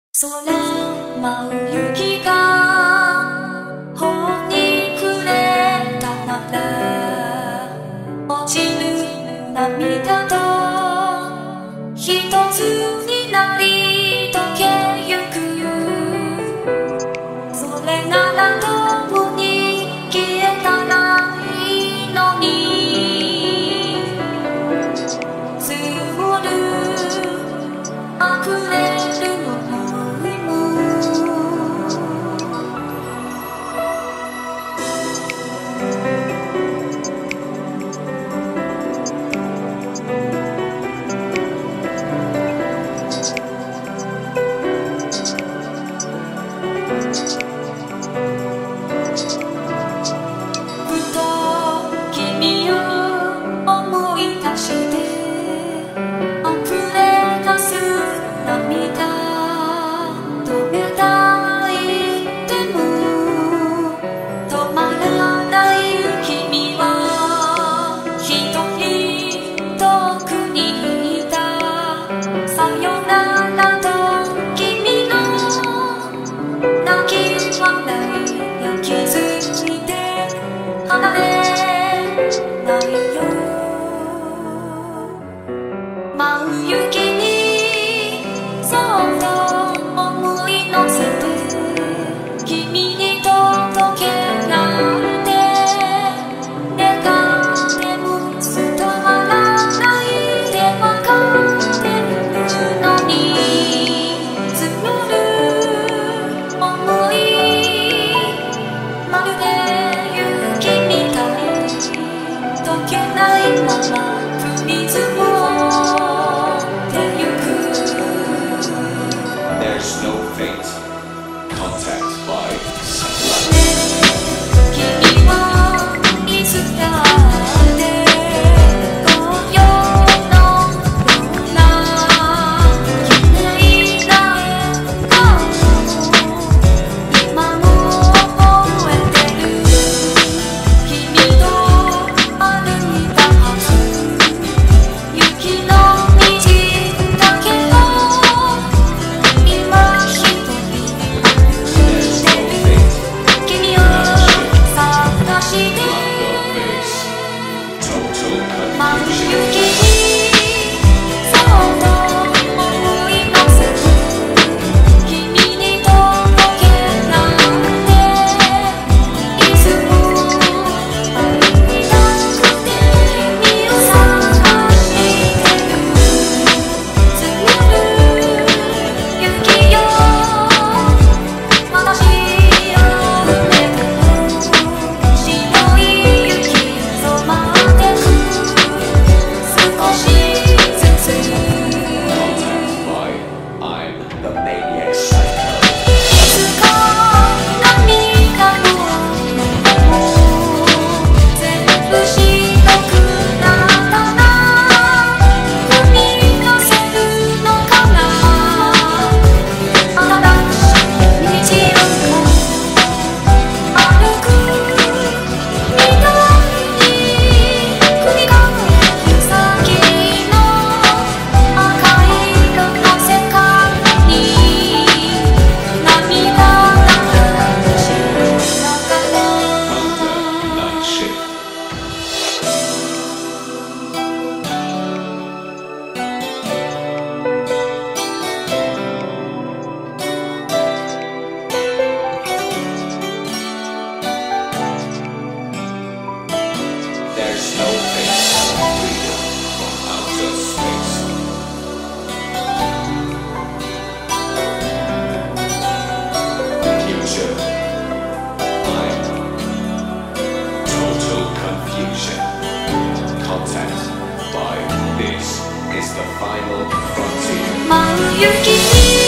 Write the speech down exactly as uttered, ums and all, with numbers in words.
空舞う雪が頬にくれたなら落ちる涙と一つになり溶けゆくそれなら共に消えたらいいのに積もる溢れる舞う雪にそっと思い乗せて君に届けられて願っても伝わらないでわかってるのに積もる想いまるで雪みたい溶けないまま降り積もる There's no fate. Contact by satellite. 君はいつだってこよのような綺麗な笑顔今も覚えてる君と歩いたはず雪の道だけど There's no fate. Freedom from outer space. Future. Mind. Total confusion. Contact by this is the final frontier. 舞う雪に